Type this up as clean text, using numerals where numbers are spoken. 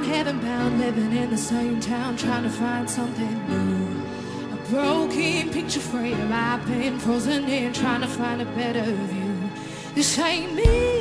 bound, heaven bound, living in the same town, trying to find something new. A broken picture frame, I've been frozen in, trying to find a better view. This ain't me.